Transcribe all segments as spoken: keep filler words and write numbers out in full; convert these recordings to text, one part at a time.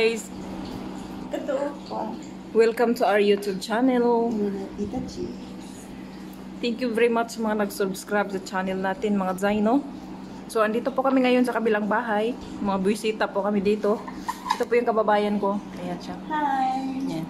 guys! Welcome to our YouTube channel. Thank you very much mga nag-subscribe sa channel natin mga Zaino. So andito po kami ngayon sa kabilang bahay. Mga buwisita po kami dito. Ito po yung kababayan ko. Ayan siya. Hi! Ayan.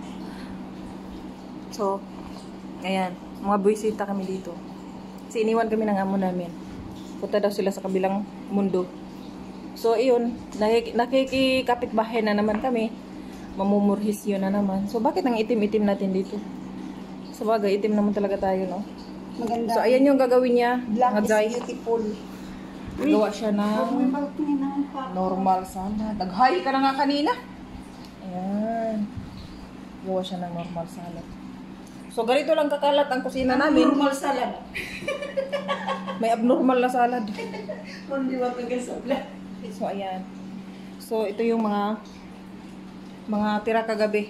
So, ayan. Mga buwisita kami dito. Kasi iniwan kami ng amo namin. Punta daw sila sa kabilang mundo. So, iyon. Nakik nakikikapit-bahay na naman kami. Mamumurhis yun na naman. So, bakit ang itim-itim natin dito? Sa bagay, itim naman talaga tayo, no? Maganda. So, ayan yung gagawin niya. Black Mga is beautiful. Gawa siya na normal salad. Nag-hi ka na nga kanina. Ayan. Gawa siya ng normal salad. So, ganito lang kakalat ang kusina namin. Normal salad. May abnormal na salad. Hindi ba pagkasabla? So, ayan. So, ito yung mga mga tira kagabi.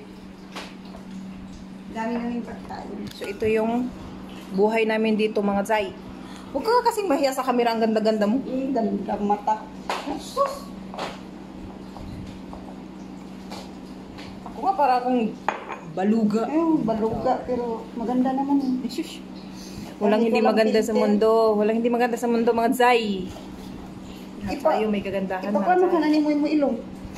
Dami namin pagkain. So, ito yung buhay namin dito, mga Zay. Huwag ka kasing mahiya sa camera. Ang ganda-ganda mo. Eh, ganda mata. Ako nga para akong baluga. Eh, baluga. Pero maganda naman eh. Shush. Walang hindi maganda sa mundo. Walang hindi maganda sa mundo, mga Zay. Lahat Ipa- tayo may kagandahan, Ipa, mga paano Zay. ka na mo mo ilong?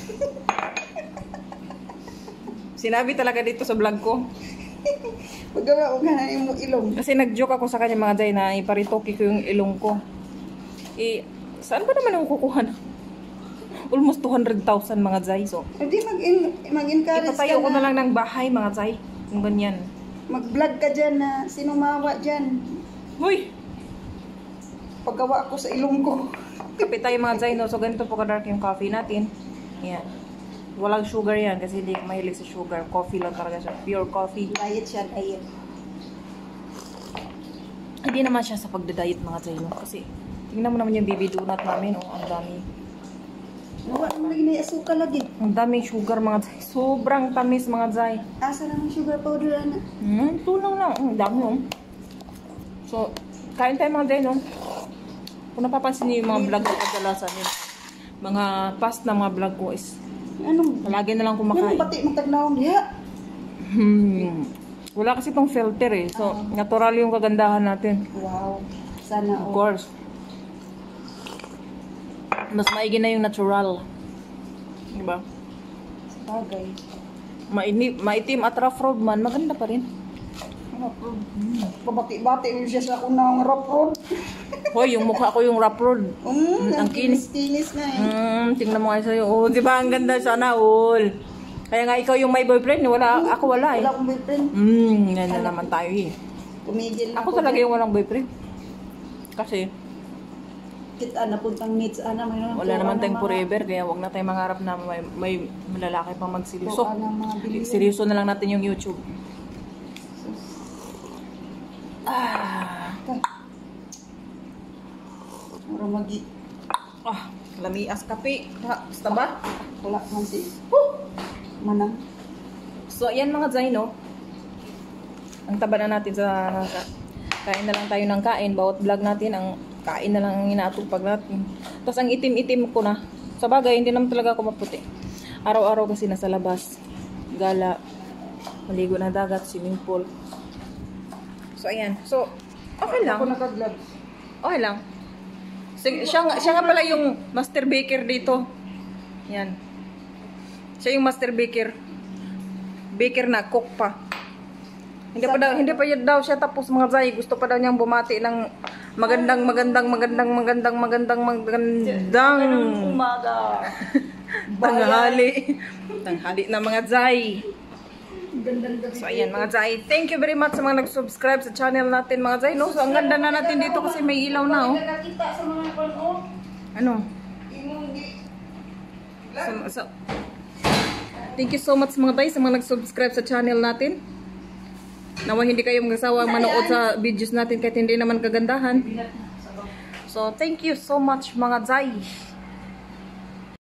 Sinabi talaga dito sa vlog ko. Magawa ko ka na mo ilong. Kasi nag-joke ako sa kanya, mga Zay, na iparitoki ko yung ilong ko. Eh, saan ba naman ako kukuha na? Almost two hundred thousand, mga Zay. So, Hindi mag-encourage itatayo ka ko na na. lang ng bahay, mga Zay. Yung ganyan. Mag-vlog ka dyan na sinumawa dyan. Huy! Paggawa ko sa ilong ko. Kapit tayo, mga Zay, no? So, ganito po ka-dark yung coffee natin. Yan. Walang sugar yan kasi hindi ko mahilig sa sugar. Coffee lang talaga siya. Pure coffee. Diet siya, diet. Hindi naman siya sa pagda-diet, mga Zay, no? Kasi, tingnan mo naman yung baby donut namin, oh. Ang dami. Nawa naman lagi na asukal lagi. Ang daming sugar, mga Zay. Sobrang tamis, mga Zay. Asa naman sugar powder, ana? Hmm, ito lang lang. Ang dami, oh. So, kain tayo, mga Zay, no? Kung napapansin niyo yung mga vlog ko kadalasan yun. Mga past na mga vlog ko is Anong? palagi na lang Anong kumakain. pati magtagnawang diha? Hmm. Wala kasi itong filter eh. So, natural yung kagandahan natin. Wow. Sana Of all. course. Mas maigi na yung natural. Diba? Bagay. Mainip, maitim at rough road man, maganda pa rin. Pabati-bati mo siya sa unang rough road. Hoy, yung mukha ko yung rough road. Mm, ang ang kinis. kinis-kinis na eh. Hmm, tingnan mo nga sa'yo. Oh, di ba ang ganda sana all. Kaya nga ikaw yung may boyfriend, wala, ako wala eh. Wala akong boyfriend. Hmm, yan na naman tayo eh. Tumigil na Ako talaga yung walang boyfriend. Kasi Kita na puntang needs, ana. May naman wala tuwa naman ng tayong mga- forever, kaya wag na tayong mangarap na may, may malalaki pang magseryoso. tuwa ng mga bilihan. Seryoso na lang natin yung YouTube. Ah, Okay. Mura magi. ah lamias kape. Ha, basta ba? Wala man si. Huh! Manang. So, ayan mga Zay, no? Ang taba na natin sa... Kain na lang tayo ng kain. Bawat vlog natin, ang kain na lang ang inaatupag natin. Tapos, ang itim-itim ko na. Sa bagay, hindi naman talaga ako maputi. Araw-araw kasi nasa labas. Gala. Maligo na dagat, swimming pool. So, ayan. So, okay lang. Ako naka-vlog. Okay lang. Sig- siya, nga- siya nga pala yung master baker dito. Yan. Siya yung master baker. Baker na, cook pa. Hindi pa daw, hindi pa yun daw siya tapos, mga Zay. Gusto pa daw niyang bumati ng magandang, magandang, magandang, magandang, magandang, magandang Umaga. tanghali. Tanghali na, mga Zay. Gandang gabi. So, ayan, mga Zay. Thank you very much sa mga nag-subscribe sa channel natin, mga Zay. No? So, ang ganda na natin dito kasi may ilaw na, oh. Nakakita sa mga pano. Ano? Imong di. So, so, thank you so much, mga Zay, sa mga nag-subscribe sa channel natin. Nawa hindi kayo magsawa manood sa videos natin kahit hindi naman kagandahan. So, thank you so much, mga Zay.